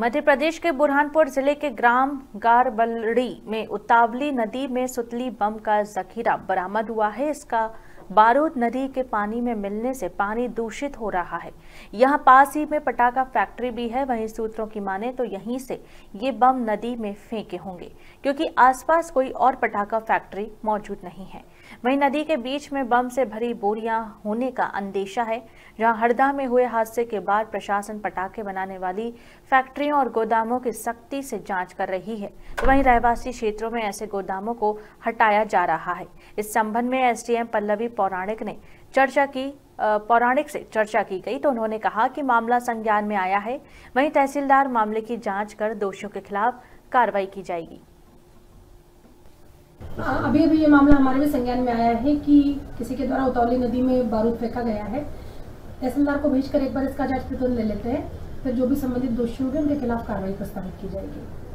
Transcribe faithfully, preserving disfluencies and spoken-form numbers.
मध्य प्रदेश के बुरहानपुर जिले के ग्राम गारबलड़ी में उतावली नदी में सुतली बम का जखीरा बरामद हुआ है। इसका बारूद नदी के पानी में मिलने से पानी दूषित हो रहा है। यहाँ पास ही में पटाखा फैक्ट्री भी है। वहीं सूत्रों की माने तो यहीं से ये बम नदी में फेंके होंगे, क्योंकि आसपास कोई और पटाखा फैक्ट्री मौजूद नहीं है। वहीं नदी के बीच में बम से भरी बोरियां होने का अंदेशा है। जहां हरदा में हुए हादसे के बाद प्रशासन पटाखे बनाने वाली फैक्ट्रियों और गोदामों की सख्ती से जांच कर रही है, तो वहीं रहवासी क्षेत्रों में ऐसे गोदामों को हटाया जा रहा है। इस संबंध में एसडीएम पल्लवी पौराणिक ने चर्चा की पौराणिक से चर्चा की गई तो उन्होंने कहा कि मामला संज्ञान में आया है। वहीं तहसीलदार मामले की जांच कर दोषियों के खिलाफ कार्रवाई की जाएगी। अभी अभी ये मामला हमारे भी संज्ञान में आया है कि किसी के द्वारा उतावली नदी में बारूद फेंका गया है। तहसीलदार को भेजकर एक बार इसका जांच प्रतिवेदन ले लेते हैं, फिर जो भी संबंधित दोषी होंगे उनके खिलाफ कार्रवाई प्रस्तावित की जाएगी।